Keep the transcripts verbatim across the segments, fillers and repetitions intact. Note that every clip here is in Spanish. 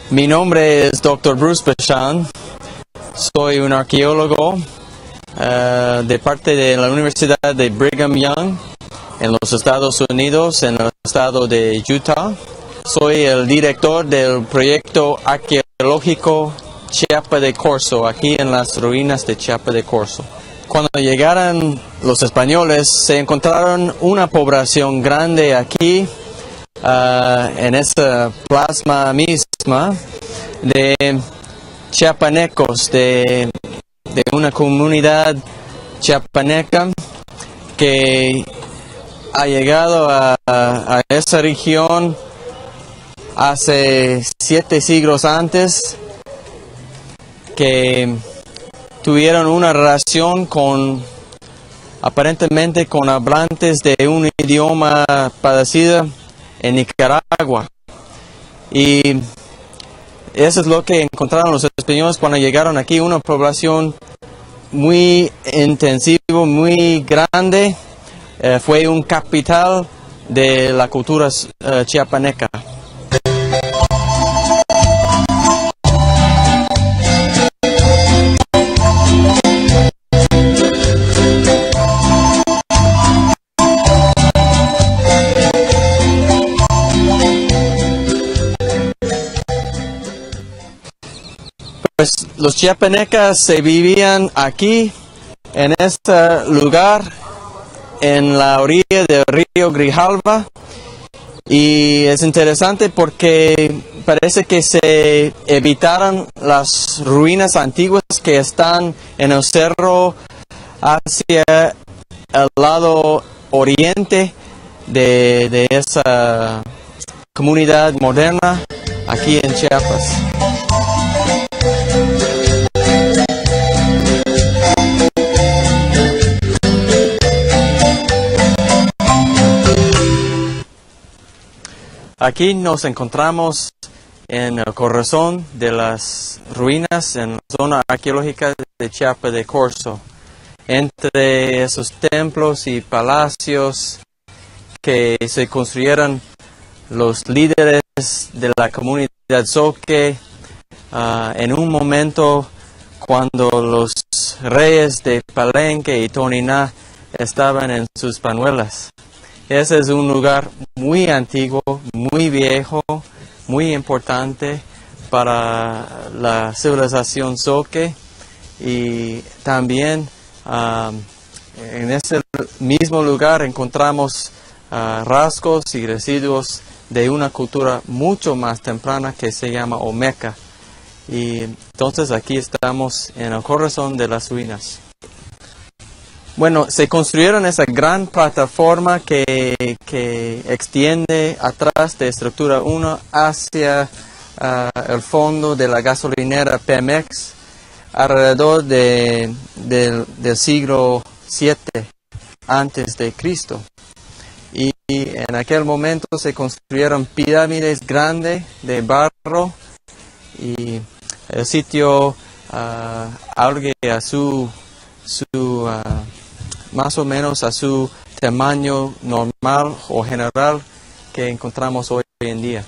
Mi nombre es doctor Bruce Bashan. Soy un arqueólogo uh, de parte de la Universidad de Brigham Young en los Estados Unidos, en el estado de Utah. Soy el director del proyecto arqueológico Chiapa de Corzo, aquí en las ruinas de Chiapa de Corzo. Cuando llegaron los españoles, se encontraron una población grande aquí, uh, en esa plasma misma, de chiapanecos, de, de una comunidad chiapaneca que ha llegado a, a esa región hace siete siglos antes, que tuvieron una relación con, aparentemente con hablantes de un idioma parecido en Nicaragua. Y eso es lo que encontraron los españoles cuando llegaron aquí, una población muy intensiva, muy grande. Eh, fue un capital de la cultura uh, chiapaneca. Pues los chiapanecas se vivían aquí, en este lugar, en la orilla del río Grijalva, y es interesante porque parece que se evitaron las ruinas antiguas que están en el cerro hacia el lado oriente de, de esa comunidad moderna aquí en Chiapas. Aquí nos encontramos en el corazón de las ruinas, en la zona arqueológica de Chiapa de Corzo, entre esos templos y palacios que se construyeron los líderes de la comunidad Zoque uh, en un momento cuando los reyes de Palenque y Toniná estaban en sus panuelas. Ese es un lugar muy antiguo, muy viejo, muy importante para la civilización Zoque, y también um, en ese mismo lugar encontramos uh, rasgos y residuos de una cultura mucho más temprana que se llama Olmeca. Y entonces aquí estamos en el corazón de las ruinas. Bueno, se construyeron esa gran plataforma que, que extiende atrás de estructura uno hacia uh, el fondo de la gasolinera Pemex alrededor de, de, del siglo siete antes de Cristo. Y en aquel momento se construyeron pirámides grandes de barro, y el sitio uh, algo a su, su uh, más o menos a su tamaño normal o general que encontramos hoy en día.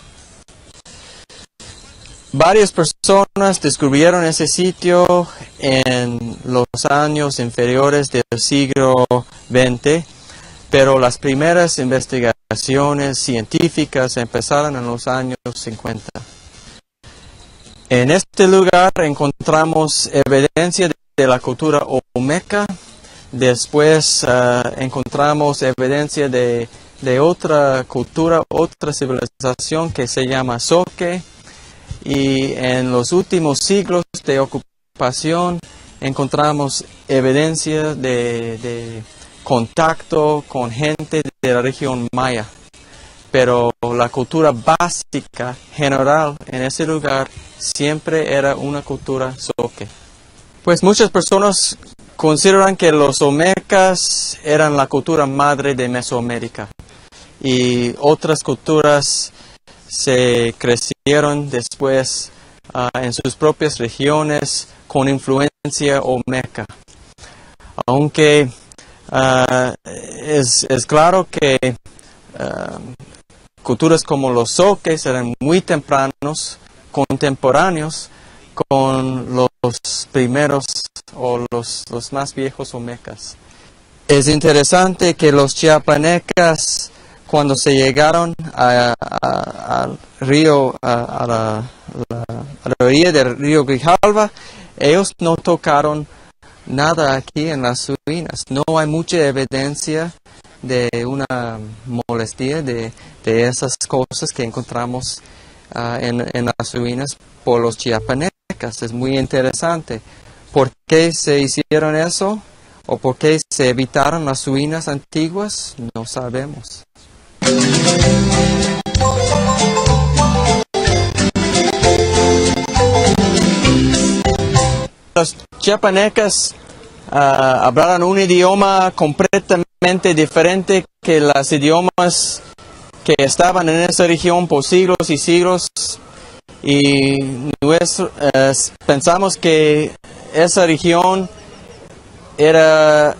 Varias personas descubrieron ese sitio en los años inferiores del siglo veinte, pero las primeras investigaciones científicas empezaron en los años cincuenta. En este lugar encontramos evidencia de la cultura olmeca. Después uh, encontramos evidencia de, de otra cultura, otra civilización que se llama Zoque, y en los últimos siglos de ocupación encontramos evidencia de, de contacto con gente de la región maya. Pero la cultura básica, general, en ese lugar siempre era una cultura Zoque. Pues muchas personas consideran que los olmecas eran la cultura madre de Mesoamérica, y otras culturas se crecieron después uh, en sus propias regiones con influencia olmeca. Aunque uh, es, es claro que uh, culturas como los zoques eran muy tempranos, contemporáneos con los primeros o los, los más viejos olmecas. Es interesante que los chiapanecas, cuando se llegaron a, a, al río, a, a, la, la, a la orilla del río Grijalva, ellos no tocaron nada aquí en las ruinas. No hay mucha evidencia de una molestia de, de esas cosas que encontramos uh, en, en las ruinas por los chiapanecas. Es muy interesante. ¿Por qué se hicieron eso? ¿O por qué se evitaron las ruinas antiguas? No sabemos. Los chiapanecas uh, hablaron un idioma completamente diferente que los idiomas que estaban en esa región por siglos y siglos. Y nuestro, uh, pensamos que esa región era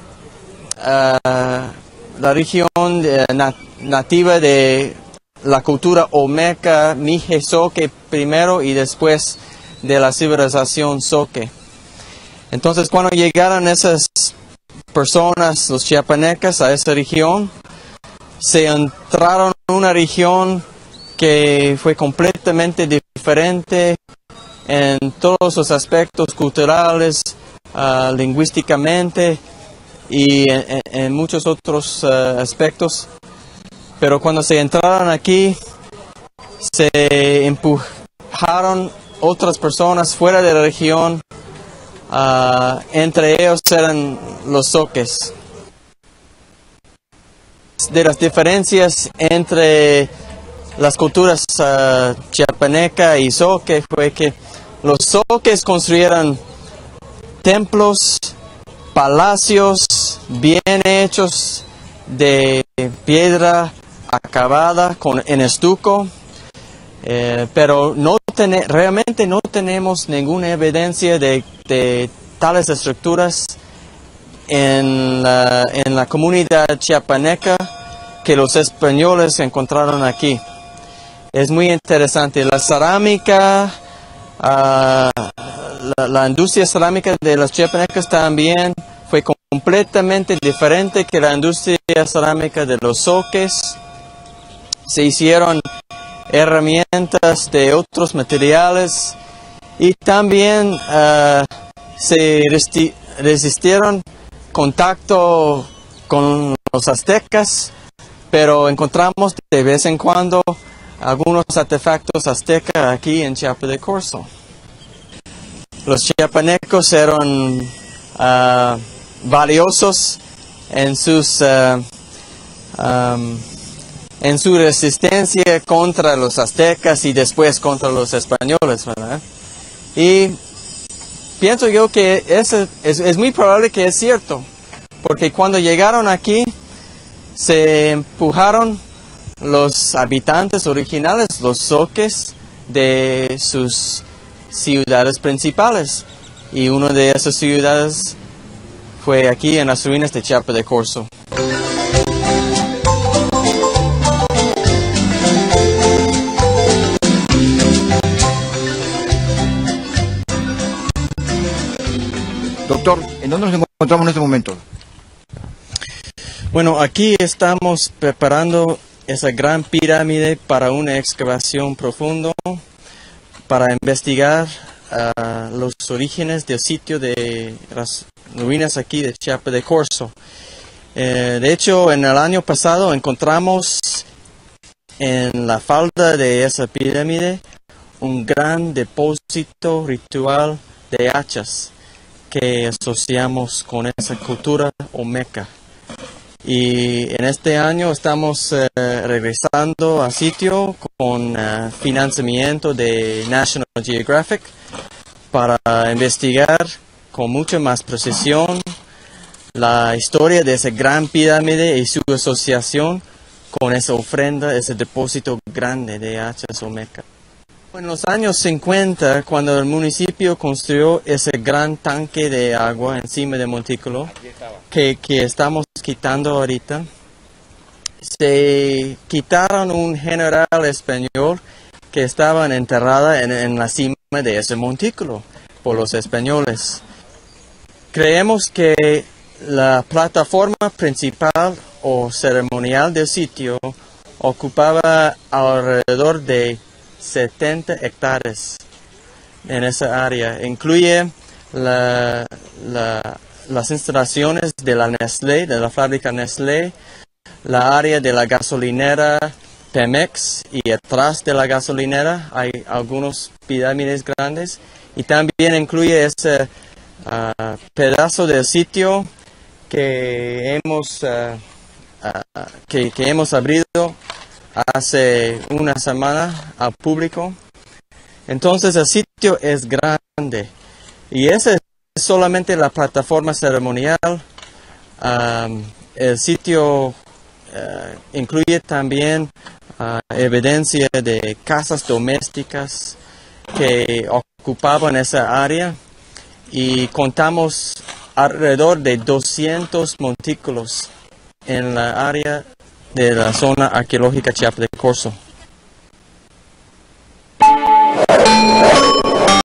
uh, la región uh, nat nativa de la cultura olmeca, Mixe Zoque primero y después de la civilización Zoque. Entonces, cuando llegaron esas personas, los chiapanecas, a esa región, se entraron en una región que fue completamente diferente en todos los aspectos culturales, uh, lingüísticamente y en, en muchos otros uh, aspectos. Pero cuando se entraron aquí, se empujaron otras personas fuera de la región. Uh, entre ellos eran los zoques. De las diferencias entre las culturas uh, chiapaneca y zoque fue que los zoques construyeron templos, palacios bien hechos de piedra acabada con, en estuco, eh, pero no ten, realmente no tenemos ninguna evidencia de, de tales estructuras en la, en la comunidad chiapaneca que los españoles encontraron aquí. Es muy interesante. La cerámica, uh, la, la industria cerámica de los chiapanecas también fue completamente diferente que la industria cerámica de los zoques. Se hicieron herramientas de otros materiales y también uh, se resti resistieron contacto con los aztecas, pero encontramos de vez en cuando algunos artefactos aztecas aquí en Chiapa de Corzo. Los chiapanecos eran uh, valiosos en sus uh, um, en su resistencia contra los aztecas y después contra los españoles, ¿verdad? Y pienso yo que eso es, es muy probable que es cierto, porque cuando llegaron aquí se empujaron los habitantes originales, los zoques, de sus ciudades principales. Y una de esas ciudades fue aquí en las ruinas de Chiapa de Corzo. Doctor, ¿en dónde nos encontramos en este momento? Bueno, aquí estamos preparando esa gran pirámide para una excavación profunda para investigar uh, los orígenes del sitio de las ruinas aquí de Chiapa de Corzo. Eh, de hecho, en el año pasado encontramos en la falda de esa pirámide un gran depósito ritual de hachas que asociamos con esa cultura olmeca. Y en este año estamos eh, regresando al sitio con uh, financiamiento de National Geographic para investigar con mucha más precisión la historia de esa gran pirámide y su asociación con esa ofrenda, ese depósito grande de hachas olmecas. En los años cincuenta, cuando el municipio construyó ese gran tanque de agua encima de Montículo, que, que estamos quitando ahorita, se quitaron un general español que estaban enterradas en, en la cima de ese montículo por los españoles. Creemos que la plataforma principal o ceremonial del sitio ocupaba alrededor de setenta hectáreas en esa área. Incluye la, la, las instalaciones de la Nestlé, de la fábrica Nestlé, la área de la gasolinera Pemex, y atrás de la gasolinera hay algunos pirámides grandes, y también incluye ese uh, pedazo del sitio que hemos, uh, uh, que, que hemos abrido hace una semana al público. Entonces el sitio es grande y esa es solamente la plataforma ceremonial. Um, el sitio uh, incluye también uh, evidencia de casas domésticas que ocupaban esa área, y contamos alrededor de doscientos montículos en la área de la zona arqueológica Chiapa de Corzo.